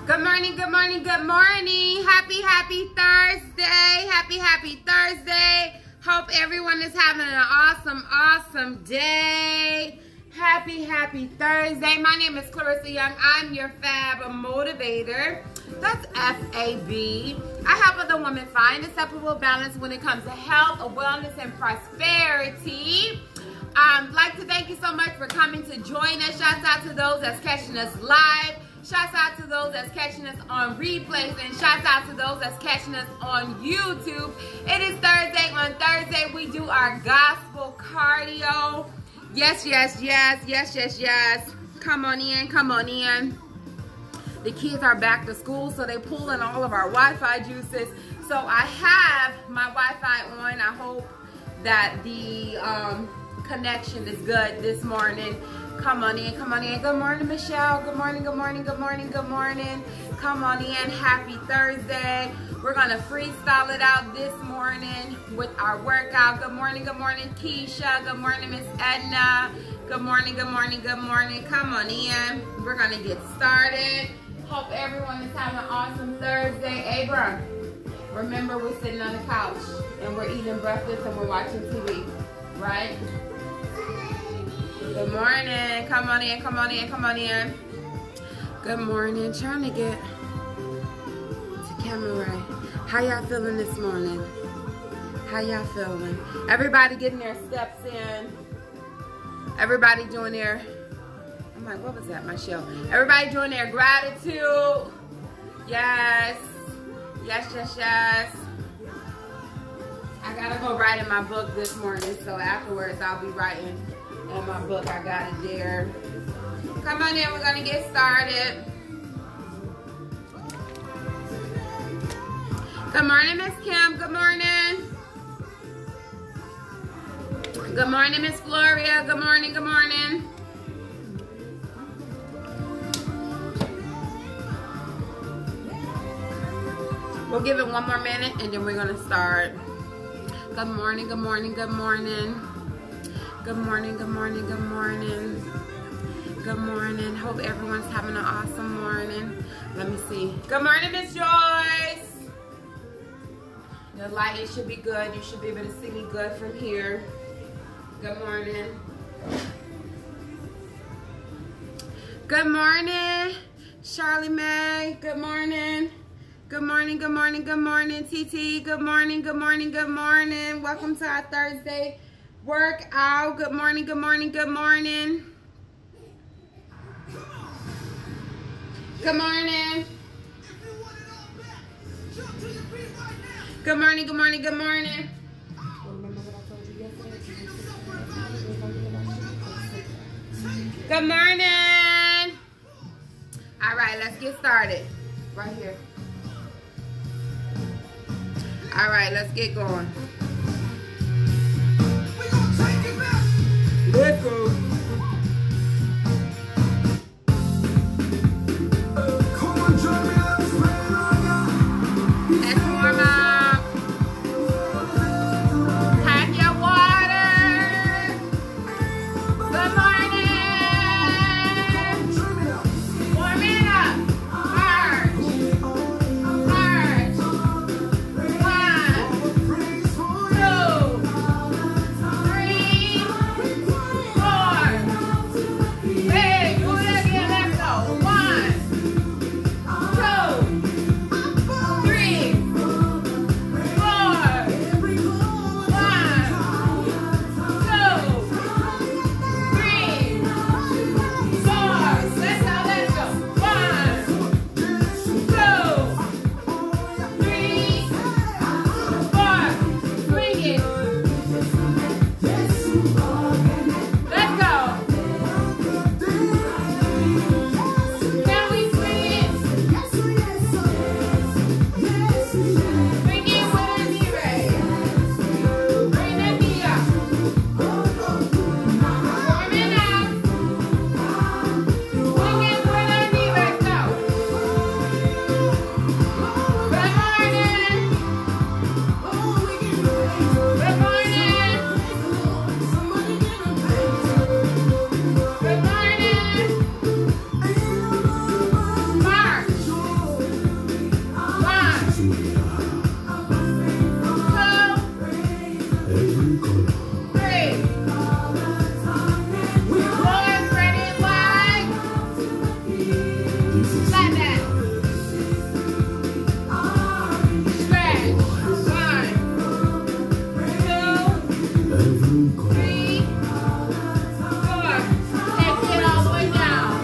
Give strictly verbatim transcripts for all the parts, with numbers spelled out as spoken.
Good morning, good morning, good morning. Happy, happy Thursday. Happy, happy Thursday. Hope everyone is having an awesome, awesome day. Happy, happy Thursday. My name is Clarissa Young. I'm your Fab Motivator. That's F A B. I help other women find acceptable balance when it comes to health, wellness, and prosperity. I'd like to thank you so much for coming to join us. Shouts out to those that's catching us live. Shouts out to those that's catching us on replays, and shouts out to those that's catching us on YouTube. It is Thursday. On Thursday, we do our gospel cardio. Yes, yes, yes, yes, yes, yes. Come on in, come on in. The kids are back to school, so they pull in all of our Wi-Fi juices. So I have my Wi-Fi on. I hope that the um, connection is good this morning. Come on in, come on in. Good morning, Michelle. Good morning, good morning, good morning, good morning. Come on in. Happy Thursday. We're going to freestyle it out this morning with our workout. Good morning, good morning, Keisha. Good morning, Miss Edna. Good morning, good morning, good morning. Come on in. We're going to get started. Hope everyone is having an awesome Thursday. Abram, remember we're sitting on the couch and we're eating breakfast and we're watching T V, right? Good morning. Come on in, come on in, come on in. Good morning. Trying to get to camera right. How y'all feeling this morning? How y'all feeling? Everybody getting their steps in. Everybody doing their, I'm like, what was that, my show? Everybody doing their gratitude. Yes. Yes, yes, yes. I gotta go write in my book this morning, so afterwards I'll be writing in my book. I got it there. Come on in, we're gonna get started. Good morning, Miss Kim. Good morning. Good morning, Miss Gloria. Good morning, good morning. We'll give it one more minute and then we're gonna start. Good morning, good morning, good morning. Good morning, good morning, good morning. Good morning. Hope everyone's having an awesome morning. Let me see. Good morning, Miss Joyce. The lighting should be good. You should be able to see me good from here. Good morning. Good morning, Charlie Mae. Good morning. Good morning, good morning, good morning, T T. Good morning, good morning, good morning. Welcome to our Thursday workout. Good morning, good morning, good morning. Good morning. Good morning, good morning, good morning. Good morning. All right, let's get started. Right here. All right, let's get going. Let's go. Let's warm up. Have your water. Good morning. Warm it up. March. March. One, two, three, four. Flat back. Stretch. One, two, three, four. Take it all the way down.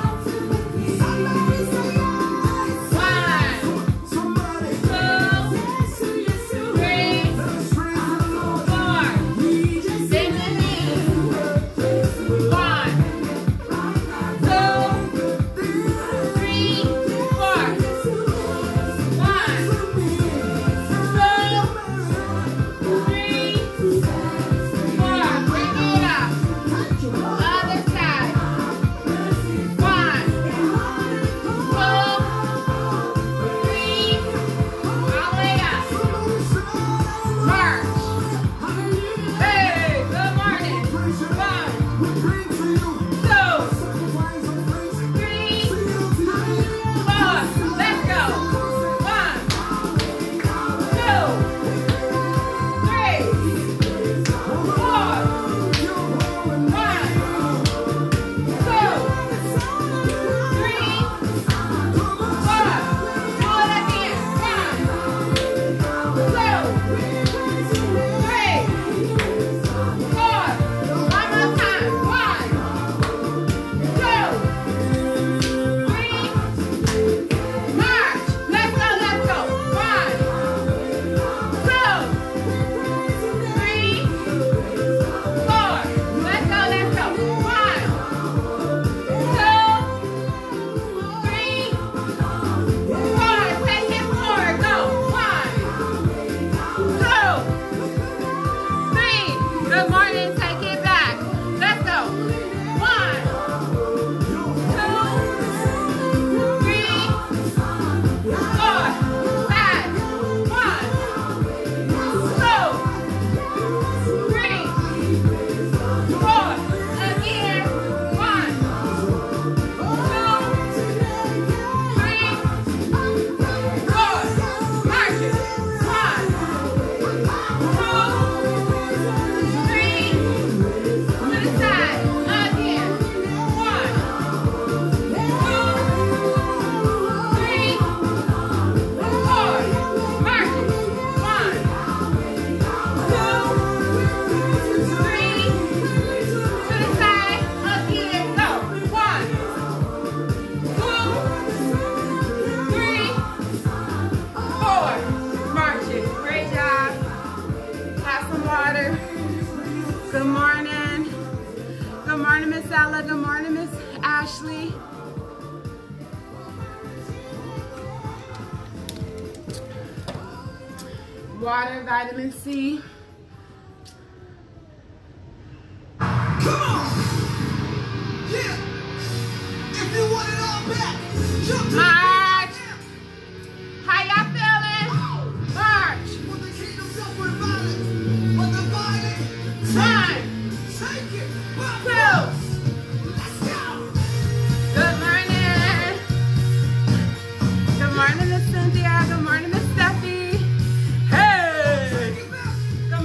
Good morning. Good morning, Miss Ella. Good morning, Miss Ashley. Water, vitamin C. Come on! Yeah! If you want it all back, jump to March! How y'all feeling? March! when the kingdom suffered violence, but the violent One, take it by two. force. Let's go! Good morning. Good morning, Miss Cynthia. Good morning, Miss Steffi. Hey! Take it back. Good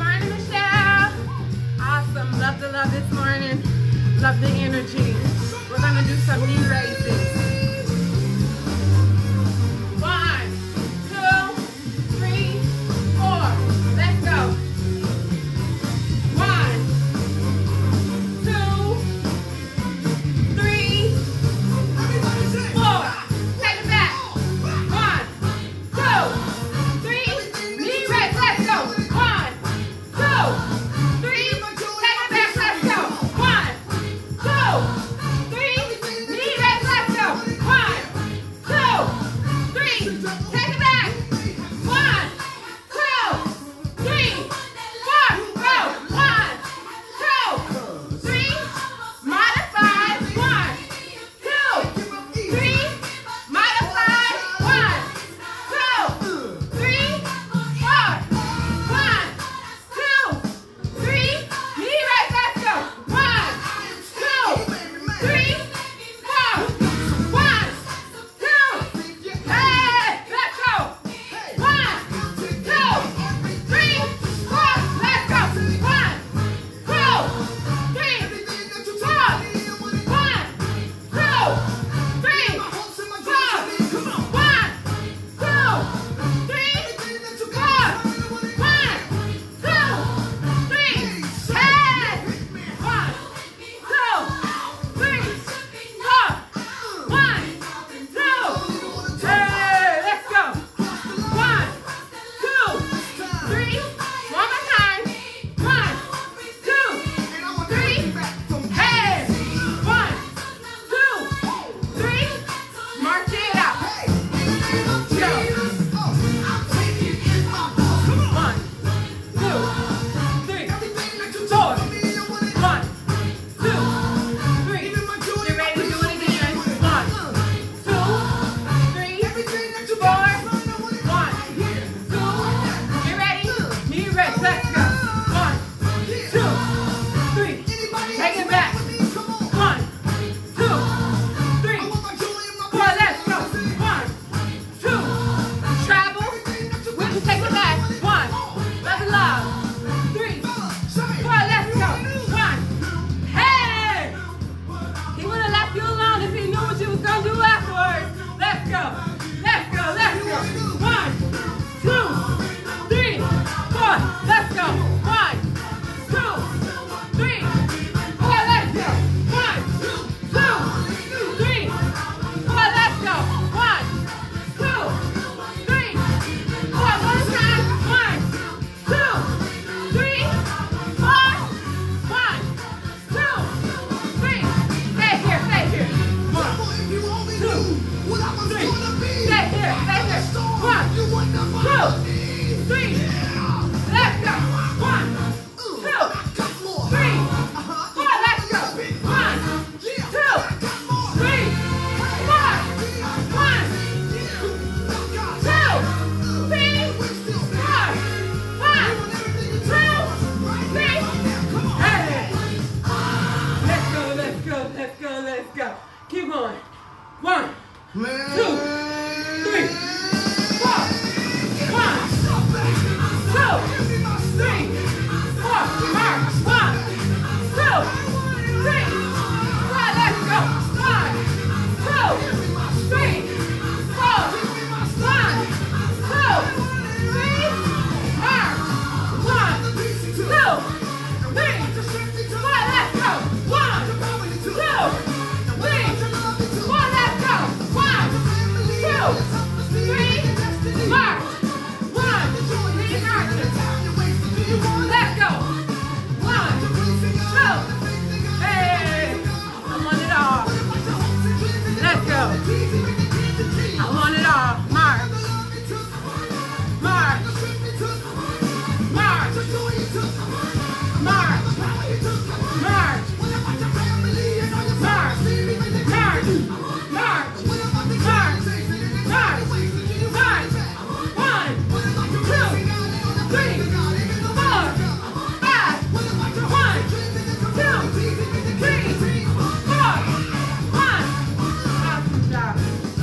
three, march. One, three marches. Let's go. One, two. Hey, I want it all. Let's go. I want it all. March. March. March. March. March. March. March. March. March. March. March. One, two, three, four, five. One, two, three, four. One. Awesome job.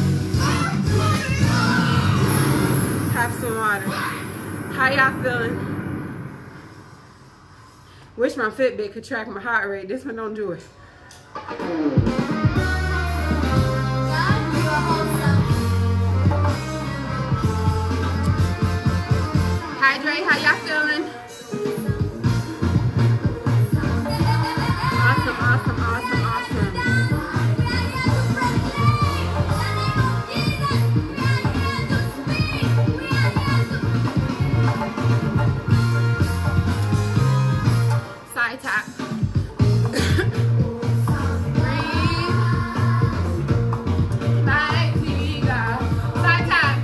Have some water. How y'all feeling? Wish my Fitbit could track my heart rate. This one don't do it. Hydrate, how y'all feeling? Awesome, awesome, awesome, awesome. Side tap. Breathe. Back to you go. Side tap.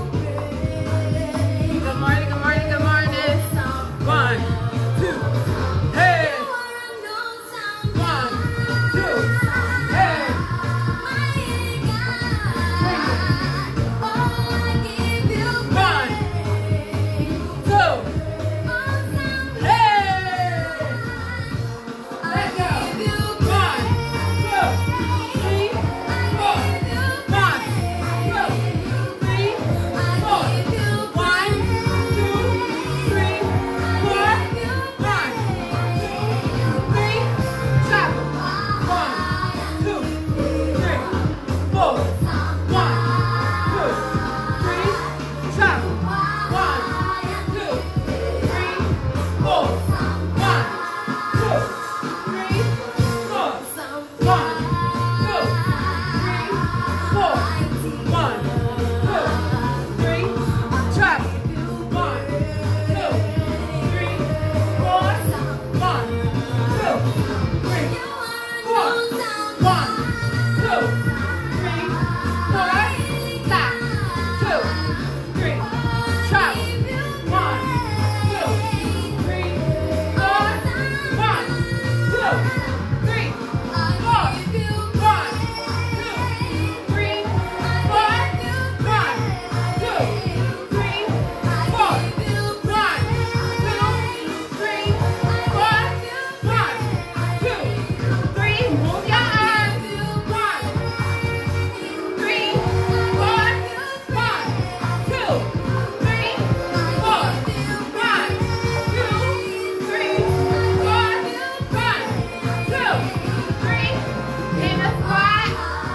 Good morning, good morning, good morning. One, two, hey. One, two, hey. One, two, hey. Let's go. One, two, three, four. One, two, three, four. One, two, three, four. One, two, three, chop. One, two, three, four. One, two, three, chop. One, two, three, four. One, two, three, four. One, two, three, four. One, two, three, chop. One, two, three, four. One, two, three, four. One, two, three, four. Tap. Two, three, chop. One, two, three, four. One, two, three, four. One, two, three, four. One, two, three, four. One, two, three, four. One, two, three. Move your arms. One, three, four. One, two, three, four. One, two, three, four. One, two, three. In the squat.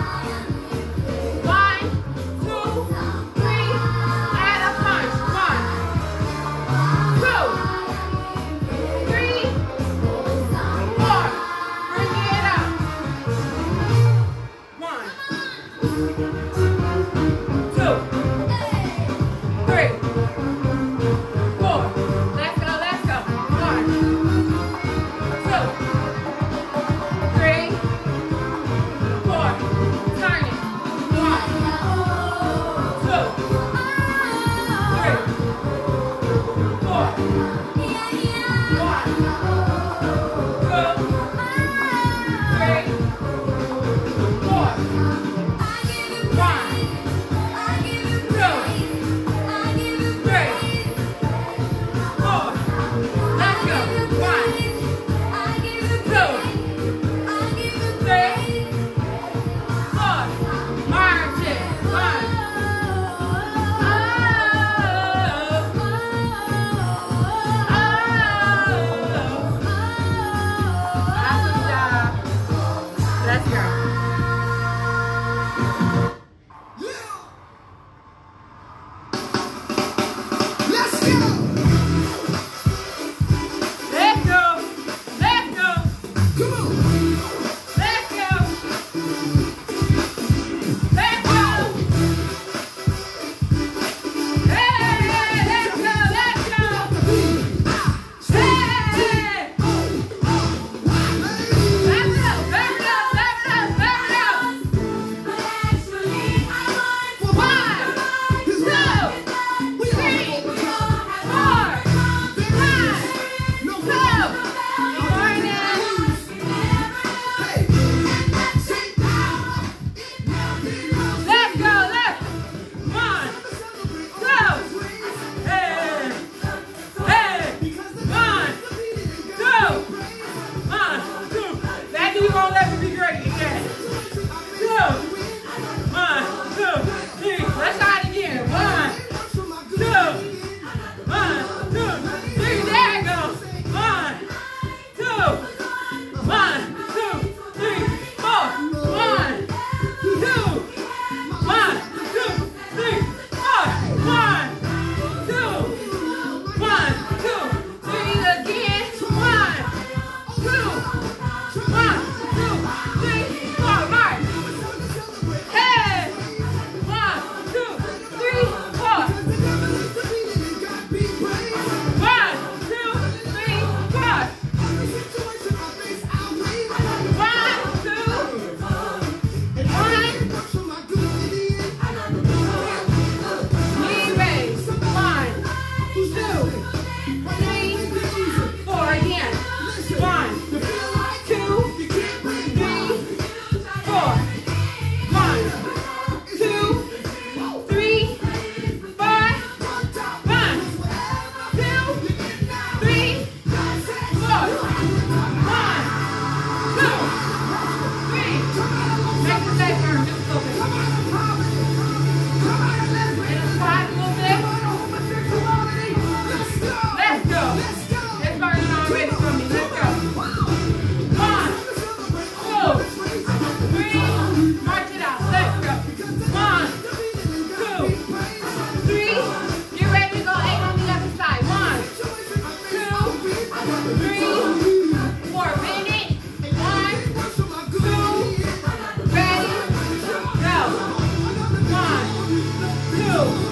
One, two, three. Add a punch. One, two, three, four. Bring it up. One, two, three, four. Let's go, let's go. One, two, three, four. Turn it. One, two, three, four. One, two, three, four. One, two, three, four. Let's go. One, two, three, four. March it. One. Oh, oh, awesome job. Let's go. Let's go. Let's go. Let's go. Come on. Let's go. Let's go.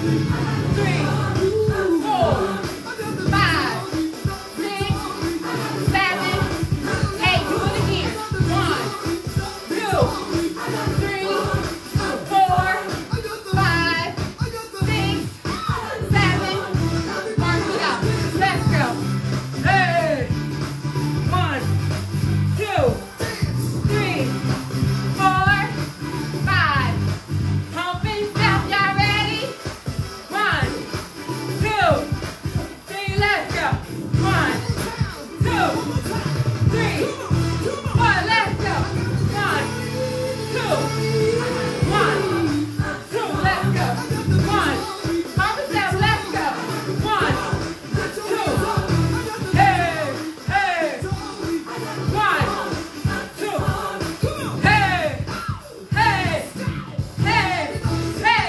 three, four, five, six, seven, eight. Do it again. One, two, three, four, five, six, seven. Mark it out. Let's go. Hey. One, two, three, four, five. Pump and step. Y'all ready? One, two, three. Let's go. One, two, three, four. Let's go. One, two, one, two. Let's go. One. Pump and step. Let's go. One, two. Hey, hey. One, two. Hey, hey, hey, hey.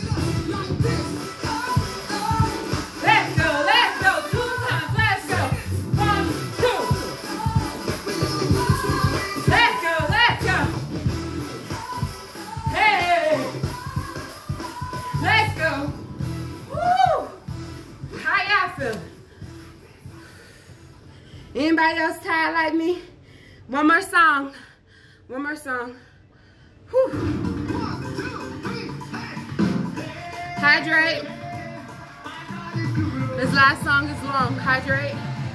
Let's go, let's go. Two times. Let's go. One, two. Let's go, let's go. Hey. Let's go. Woo. How y'all feel? Anybody else tired like me? One more song. One more song. Whew. Hydrate. This last song is long. Hydrate.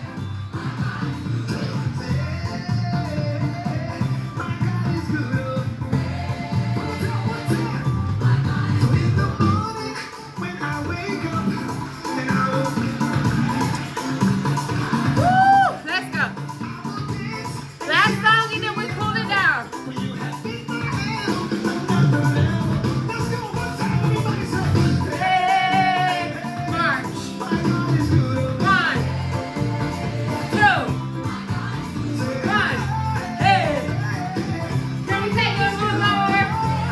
Woo! Let's go. Last song and then we cool it down. Hey, march. One, two, one. Hey. Can we take it one more?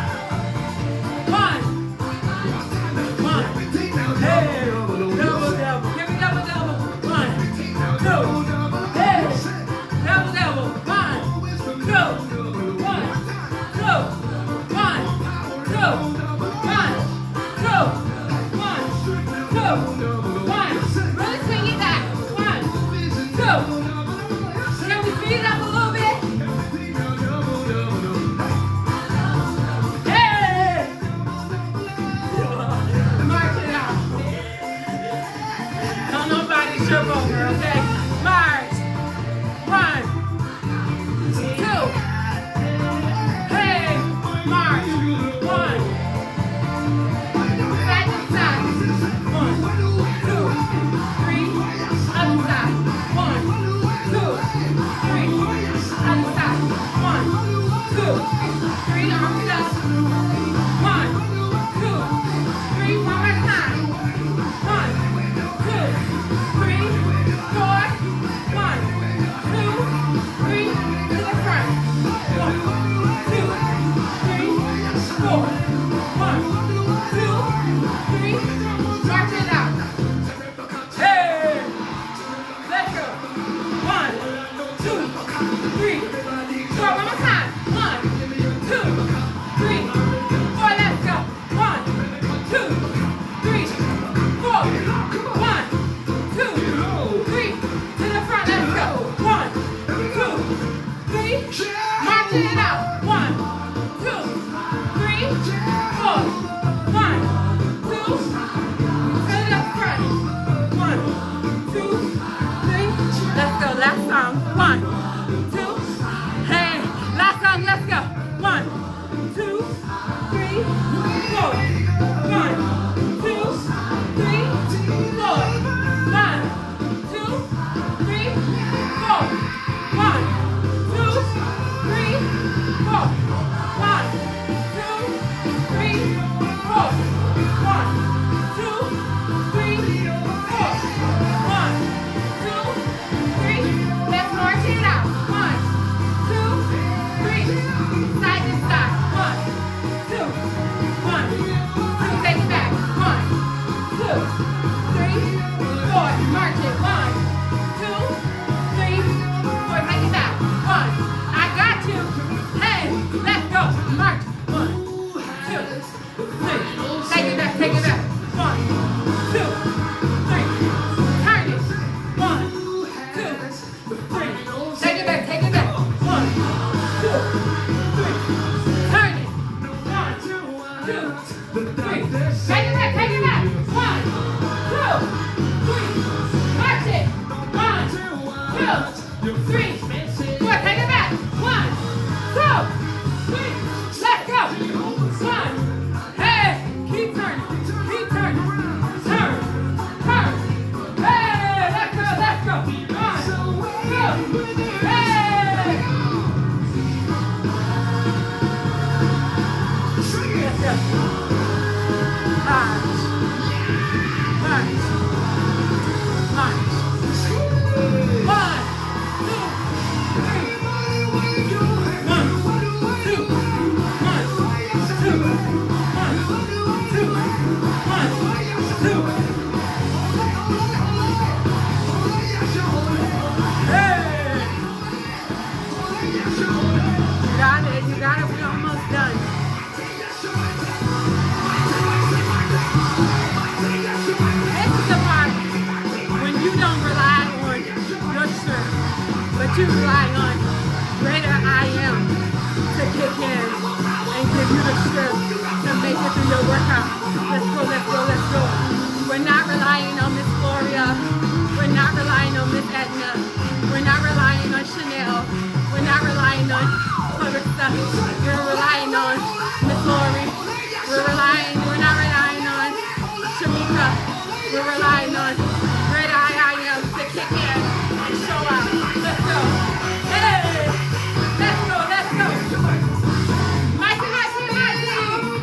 One, one. Hey, double, double. Give me double, double. One, two. Hey, double, double. One, two, one, two, one, two, one, two, one, two, one. Really swing it back. One, two. Can we speed it up a little bit? Hey! March it out. Don't nobody trip over, okay? March. One, two. Hey, march. One. Side to side. One, two, You rely on greater I am to kick in and give you the strength to make it through your workout. Let's go, let's go, let's go. We're not relying on Miss Gloria. We're not relying on Miss Edna. We're not relying on Chanel. We're not relying on Clarissa. We're relying on Miss Lori. We're relying, we're not relying on Shamika. We're relying on greater I, I am to kick in and show out. Let's go. Hey! Let's go, let's go. Mighty, mighty, mighty.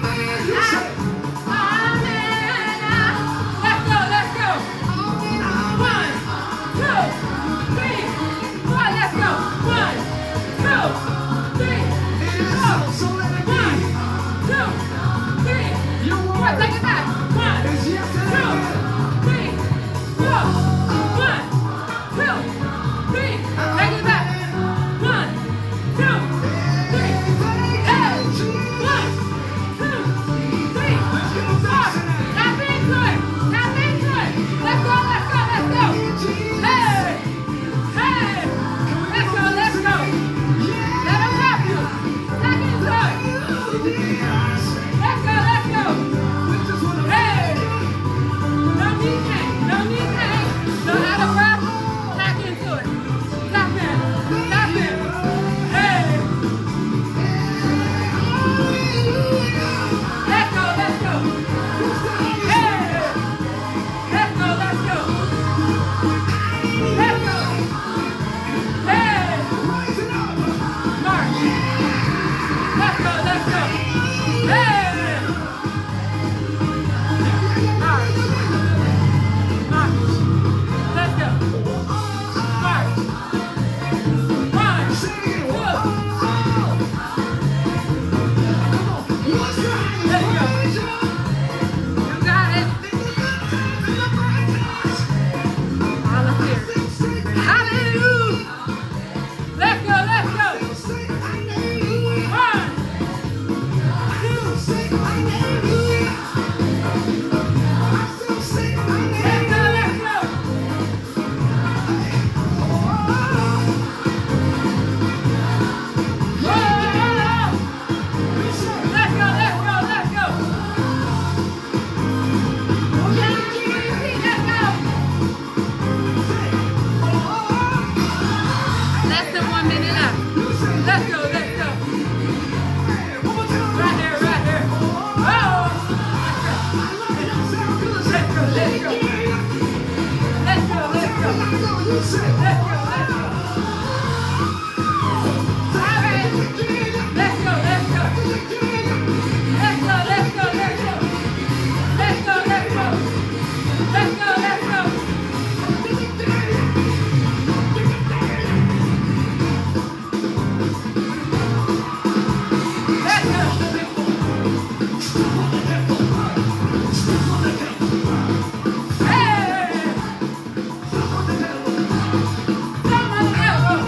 Ah, amen. Let's go, let's go. One, two, three, four. Let's go. One, two, three, four. One, two, three, four. Take it back. One, two, three, four. One, two, three. Take it back. One, two, three. Hey. One, two, three, four. Tap into it. Tap into it. Let's go, let's go, let's go. Hey. Hey. Let's go, let's go. Let them help you. Tap into it. Let's go, let's go. Hey. No knee pain. No knee pain. No out of breath. Tap into it. Tap in. Tap in. Hey. Let's go, let's go. Hey. Let's go, let's go. Let's go. Hey. March. Let's go, let's go. Hey. March. March. Let's go. March. One, two. Let's go. You got it. All up here. Hallelujah. Let's go, let's go. One, two, let's go, let's go. Let's go, let's go, let's go. Let's go. Less than one minute left. Let's go, let's go. Right here, right here. Oh! Let's go, let's go. Let's go, let's go. Let's go, let's go. All right. Let's go, let's go. Let's go, let's go, let's go. Let's go, let's go. Let's go, let's go. Let's go. Hey! Someone else.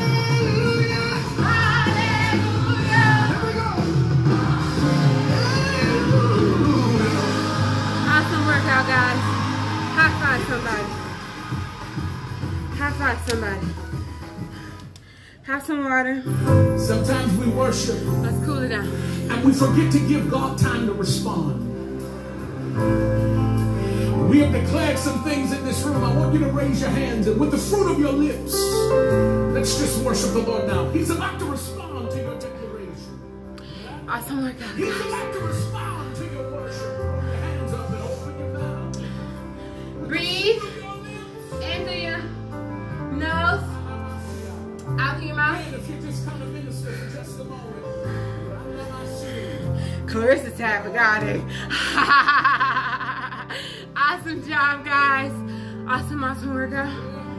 Hallelujah. Awesome workout, guys. High five somebody. High five somebody. Have some water. Sometimes we worship Let's cool it down. and we forget to give God time to respond. We have declared some things in this room. I want you to raise your hands and with the fruit of your lips, let's just worship the Lord now. He's about to respond to your declaration. Awesome workout. He's about to respond to your worship. Throw your hands up and open your mouth. Breathe in through your nose, out through your mouth. And if you just kind of minister for just a moment. Clarissa tab, got it. Awesome, awesome workout.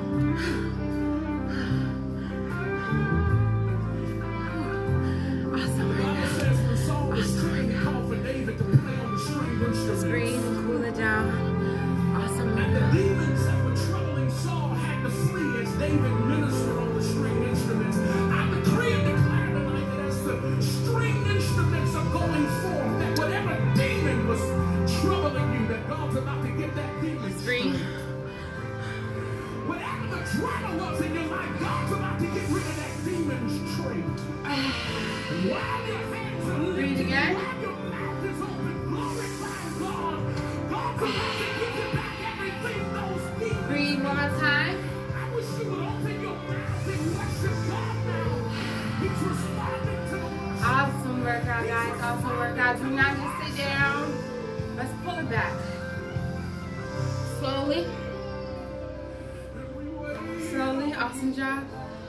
Awesome workout. Awesome workout. Just breathe and cool it down. Awesome workout. And the demons that were troubling Saul had to flee as David ministered on the string instruments. I decree and declare tonight that as the string instruments are going forth, that whatever demon was troubling you, that God's about to get that demon free. Whatever the drama was in your life, God's about to get rid of that demon's tree. While your hands are lifted, while your mouth is open, glorify God. God's about to give you back everything those demons. Breathe one more time. I wish you would open your mouth and worship God now. He's responding to the worship. Awesome workout, guys. Awesome workout. Do not just sit down. Let's pull it back. Slowly. Slowly. Awesome job.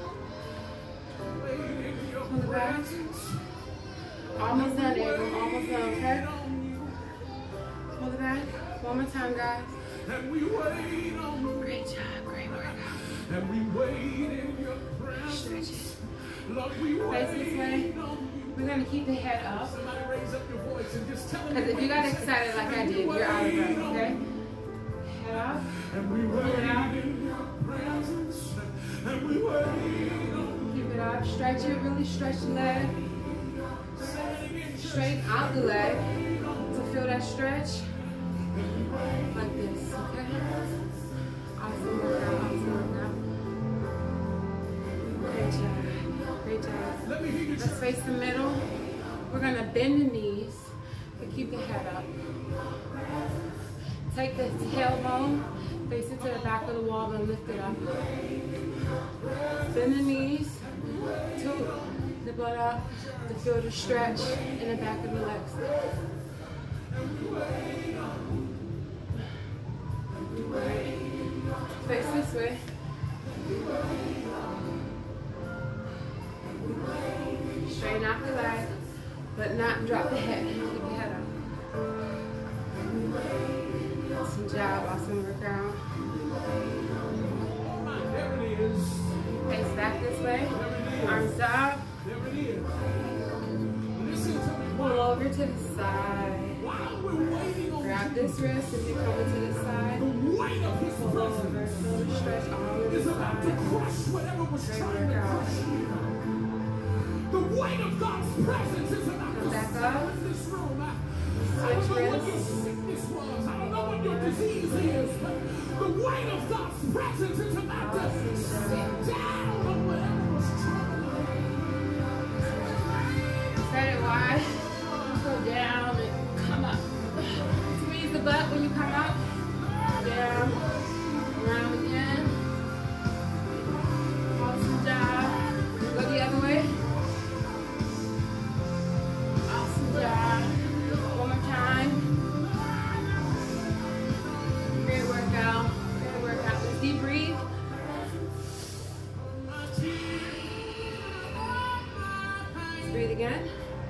Pull it back. Almost done, Abram. Almost done, okay? Pull it back. One more time, guys. And we wait on you. Great job. Great workout. And we wait in your presence. Stretch it. Lord, we Face this wait way. on you. We're going to keep the head up. Somebody raise up your voice and just tell them. Because if you got excited like I did, you're out of breath, okay? Head up. And we wait in your presence. And we wait on you. Keep it up. Stretch it. Really stretch the leg. Straight out the leg. To feel that stretch. Like this, okay? Awesome workout. Awesome workout. Great job. Great job. Let me hear you. Let's face the middle. We're going to bend the knees, but keep the head up. Take the tailbone, face it to the back of the wall, and lift it up. Bend the knees, tilt the butt up to feel the stretch in the back of the legs. Face this way. Straighten out the leg, but not drop the head. Keep the head up. Awesome job, awesome workout. There it is. Face back this way. Arms up. There it is. Listen to me. Pull over to the side. While we're waiting on Grab this wrist as you come to the side. the weight of his Pull over. presence Feel the stretch all over is the about to side. crush whatever was Great trying to workout. crush you. The weight of God's presence is about Come to back settle up. in this room. I, I don't Switch know what your wrists. sickness was. I don't know what your disease is, but the weight of God's presence is about to sit down on whatever was troubling you. Spread it wide. Go down and come up. Squeeze the butt when you come up. Down. Around again. Awesome job. Go the other way. Awesome job. One more time. Great workout. Great workout. Let's deep breathe. Let's breathe again.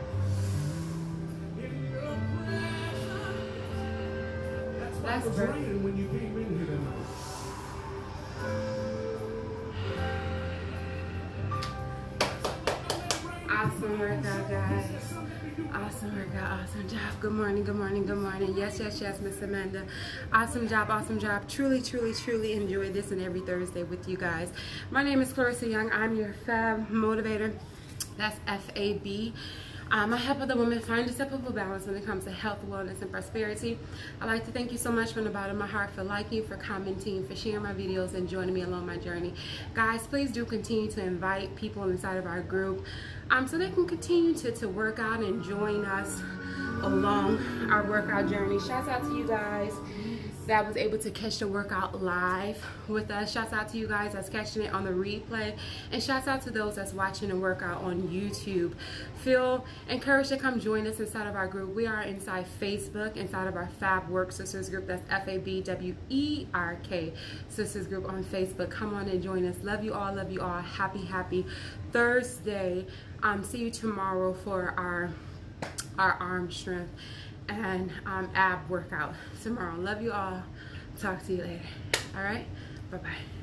Last It was breath. raining when you came in here tonight. Awesome workout, guys. Awesome workout, awesome job. Good morning, good morning, good morning. Yes, yes, yes, Miss Amanda. Awesome job, awesome job. Truly, truly, truly enjoy this and every Thursday with you guys. My name is Clarissa Young. I'm your Fab Motivator. That's F A B. Um, I help other women find a acceptable balance when it comes to health, wellness, and prosperity. I'd like to thank you so much from the bottom of my heart for liking, for commenting, for sharing my videos, and joining me along my journey. Guys, please do continue to invite people inside of our group um, so they can continue to, to work out and join us along our workout journey. Shouts out to you guys that was able to catch the workout live with us. Shouts out to you guys that's catching it on the replay, and shouts out to those that's watching the workout on YouTube. Feel encouraged to come join us inside of our group. We are inside Facebook, inside of our Fab Work Sisters group. That's F A B W E R K Sisters group on Facebook. Come on and join us. Love you all, love you all. Happy, happy Thursday. Um, see you tomorrow for our our arm strength and um, ab workout tomorrow. Love you all. Talk to you later. All right? Bye-bye.